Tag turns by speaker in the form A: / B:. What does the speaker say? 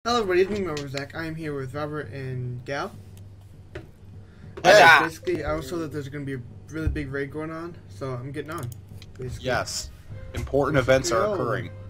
A: Hello everybody, it's me, Robert Zach. I am here with Robert and Gal.
B: Hey.
A: Basically, I was told that there's going to be a really big raid going on, so I'm getting on. Basically.
B: Yes. Important events are
A: Yo.
B: occurring.